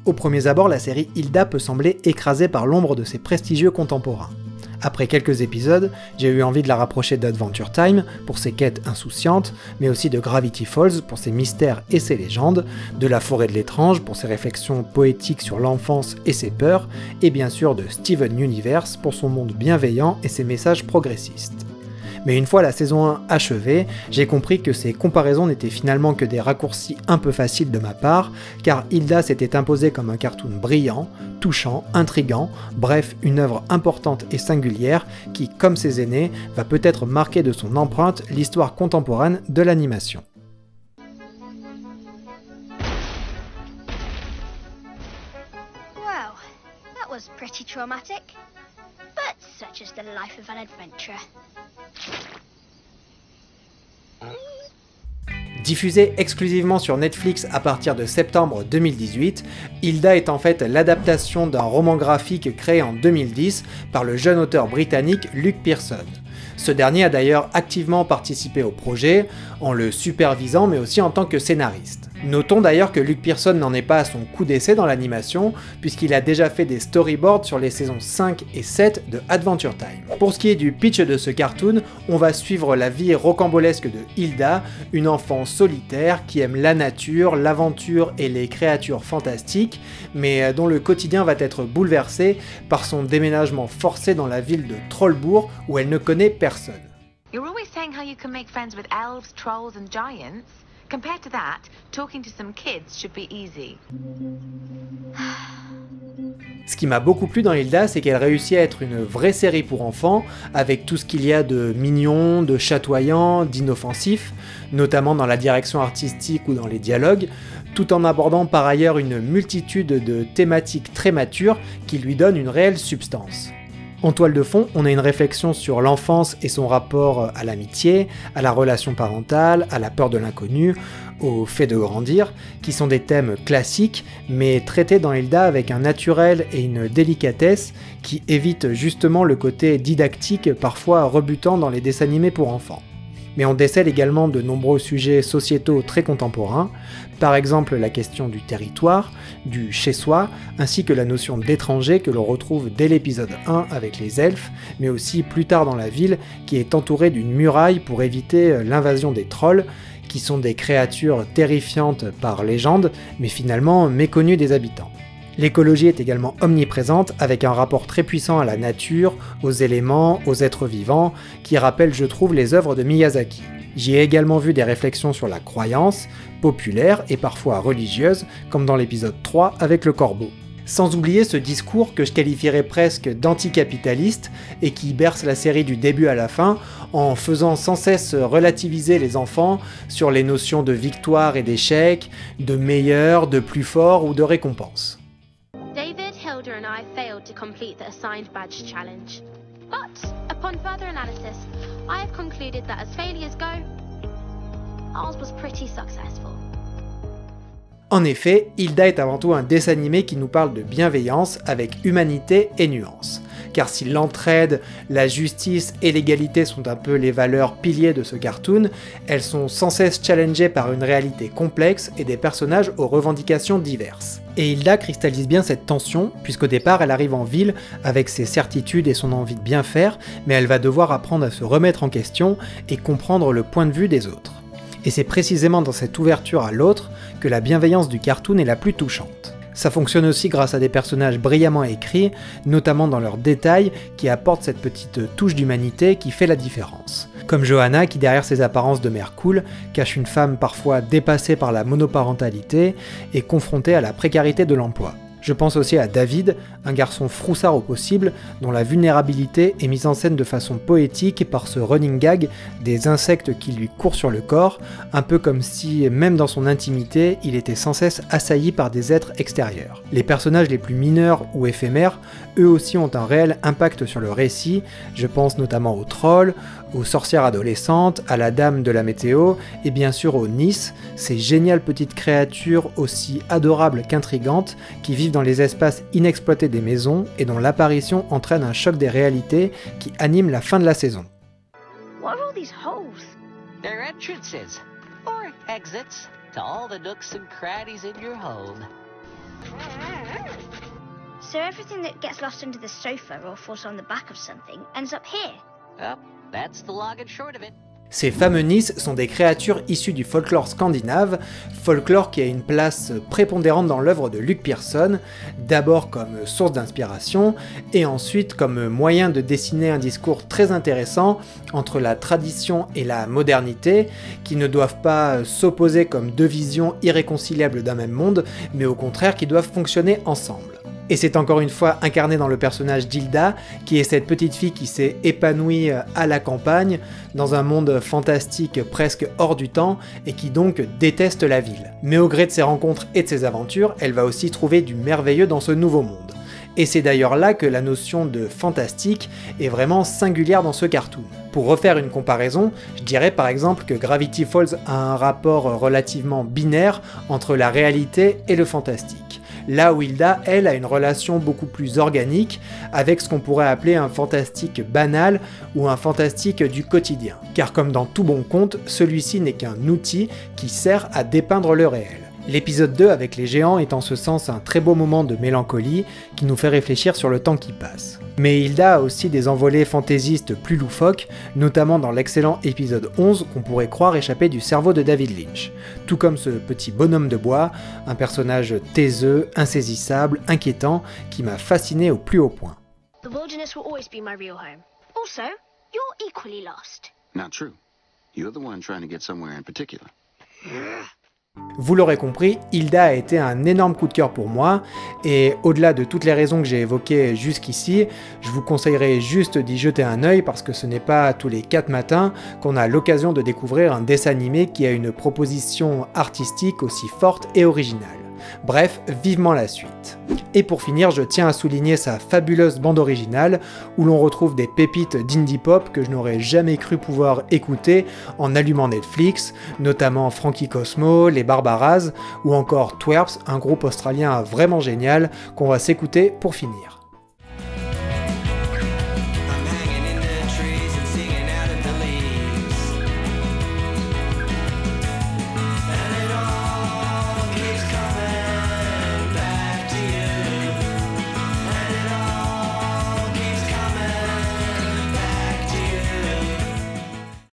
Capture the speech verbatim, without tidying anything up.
Au premier abord, la série Hilda peut sembler écrasée par l'ombre de ses prestigieux contemporains. Après quelques épisodes, j'ai eu envie de la rapprocher d'Adventure Time pour ses quêtes insouciantes, mais aussi de Gravity Falls pour ses mystères et ses légendes, de La Forêt de l'étrange pour ses réflexions poétiques sur l'enfance et ses peurs, et bien sûr de Steven Universe pour son monde bienveillant et ses messages progressistes. Mais une fois la saison un achevée, j'ai compris que ces comparaisons n'étaient finalement que des raccourcis un peu faciles de ma part, car Hilda s'était imposée comme un cartoon brillant, touchant, intriguant, bref, une œuvre importante et singulière qui, comme ses aînés, va peut-être marquer de son empreinte l'histoire contemporaine de l'animation. Wow, that was pretty traumatic. But such is the life of an adventurer. Diffusée exclusivement sur Netflix à partir de septembre deux mille dix-huit, Hilda est en fait l'adaptation d'un roman graphique créé en deux mille dix par le jeune auteur britannique Luke Pearson. Ce dernier a d'ailleurs activement participé au projet, en le supervisant mais aussi en tant que scénariste. Notons d'ailleurs que Luke Pearson n'en est pas à son coup d'essai dans l'animation, puisqu'il a déjà fait des storyboards sur les saisons cinq et sept de Adventure Time. Pour ce qui est du pitch de ce cartoon, on va suivre la vie rocambolesque de Hilda, une enfant solitaire qui aime la nature, l'aventure et les créatures fantastiques, mais dont le quotidien va être bouleversé par son déménagement forcé dans la ville de Trollbourg où elle ne connaît personne. You're always saying how you can make friends with elves, trolls and giants. Compared to that, talking to some kids should be easy. Ce qui m'a beaucoup plu dans Hilda, c'est qu'elle réussit à être une vraie série pour enfants, avec tout ce qu'il y a de mignon, de chatoyant, d'inoffensif, notamment dans la direction artistique ou dans les dialogues, tout en abordant par ailleurs une multitude de thématiques très matures qui lui donnent une réelle substance. En toile de fond, on a une réflexion sur l'enfance et son rapport à l'amitié, à la relation parentale, à la peur de l'inconnu, au fait de grandir, qui sont des thèmes classiques, mais traités dans Hilda avec un naturel et une délicatesse qui évitent justement le côté didactique parfois rebutant dans les dessins animés pour enfants. Mais on décèle également de nombreux sujets sociétaux très contemporains, par exemple la question du territoire, du chez-soi, ainsi que la notion d'étranger que l'on retrouve dès l'épisode un avec les elfes, mais aussi plus tard dans la ville qui est entourée d'une muraille pour éviter l'invasion des trolls, qui sont des créatures terrifiantes par légende, mais finalement méconnues des habitants. L'écologie est également omniprésente, avec un rapport très puissant à la nature, aux éléments, aux êtres vivants, qui rappelle, je trouve, les œuvres de Miyazaki. J'y ai également vu des réflexions sur la croyance, populaire et parfois religieuse, comme dans l'épisode trois avec le corbeau. Sans oublier ce discours que je qualifierais presque d'anticapitaliste et qui berce la série du début à la fin en faisant sans cesse relativiser les enfants sur les notions de victoire et d'échec, de meilleur, de plus fort ou de récompense. David, Hilda and I failed to complete the assigned badge challenge. But, upon further analysis, I have concluded that as failures go, ours was pretty successful. En effet, Hilda est avant tout un dessin animé qui nous parle de bienveillance avec humanité et nuance. Car si l'entraide, la justice et l'égalité sont un peu les valeurs piliers de ce cartoon, elles sont sans cesse challengées par une réalité complexe et des personnages aux revendications diverses. Et Hilda cristallise bien cette tension, puisqu'au départ elle arrive en ville avec ses certitudes et son envie de bien faire, mais elle va devoir apprendre à se remettre en question et comprendre le point de vue des autres. Et c'est précisément dans cette ouverture à l'autre que la bienveillance du cartoon est la plus touchante. Ça fonctionne aussi grâce à des personnages brillamment écrits, notamment dans leurs détails, qui apportent cette petite touche d'humanité qui fait la différence. Comme Johanna qui, derrière ses apparences de mère cool, cache une femme parfois dépassée par la monoparentalité et confrontée à la précarité de l'emploi. Je pense aussi à David, un garçon froussard au possible, dont la vulnérabilité est mise en scène de façon poétique par ce running gag des insectes qui lui courent sur le corps, un peu comme si, même dans son intimité, il était sans cesse assailli par des êtres extérieurs. Les personnages les plus mineurs ou éphémères, eux aussi ont un réel impact sur le récit, je pense notamment aux trolls, aux sorcières adolescentes, à la dame de la météo, et bien sûr aux Nis, ces géniales petites créatures aussi adorables qu'intrigantes, qui vivent dans les espaces inexploités des maisons et dont l'apparition entraîne un choc des réalités qui anime la fin de la saison. What are all these holes? They're entrances, or exits, to all the nooks and crannies in your home. So everything that gets lost under the sofa or falls on the back of something ends up here. Well, that's the long and short of it. Ces fameux Nis sont des créatures issues du folklore scandinave, folklore qui a une place prépondérante dans l'œuvre de Luc Pearson, d'abord comme source d'inspiration, et ensuite comme moyen de dessiner un discours très intéressant entre la tradition et la modernité, qui ne doivent pas s'opposer comme deux visions irréconciliables d'un même monde, mais au contraire qui doivent fonctionner ensemble. Et c'est encore une fois incarné dans le personnage d'Hilda, qui est cette petite fille qui s'est épanouie à la campagne, dans un monde fantastique presque hors du temps, et qui donc déteste la ville. Mais au gré de ses rencontres et de ses aventures, elle va aussi trouver du merveilleux dans ce nouveau monde. Et c'est d'ailleurs là que la notion de fantastique est vraiment singulière dans ce cartoon. Pour refaire une comparaison, je dirais par exemple que Gravity Falls a un rapport relativement binaire entre la réalité et le fantastique. Là où Hilda, elle, a une relation beaucoup plus organique avec ce qu'on pourrait appeler un fantastique banal ou un fantastique du quotidien. Car comme dans tout bon conte, celui-ci n'est qu'un outil qui sert à dépeindre le réel. L'épisode deux avec les géants est en ce sens un très beau moment de mélancolie qui nous fait réfléchir sur le temps qui passe. Mais Hilda a aussi des envolées fantaisistes plus loufoques, notamment dans l'excellent épisode onze qu'on pourrait croire échapper du cerveau de David Lynch. Tout comme ce petit bonhomme de bois, un personnage taiseux, insaisissable, inquiétant, qui m'a fasciné au plus haut point. The wilderness will always be my real home. Also, you're equally lost. Not true. You're the one trying to get somewhere in particular. Vous l'aurez compris, Hilda a été un énorme coup de cœur pour moi, et au-delà de toutes les raisons que j'ai évoquées jusqu'ici, je vous conseillerais juste d'y jeter un œil parce que ce n'est pas tous les quatre matins qu'on a l'occasion de découvrir un dessin animé qui a une proposition artistique aussi forte et originale. Bref, vivement la suite. Et pour finir, je tiens à souligner sa fabuleuse bande originale, où l'on retrouve des pépites d'indie pop que je n'aurais jamais cru pouvoir écouter en allumant Netflix, notamment Frankie Cosmo, les Barbaras, ou encore Twerps, un groupe australien vraiment génial qu'on va s'écouter pour finir.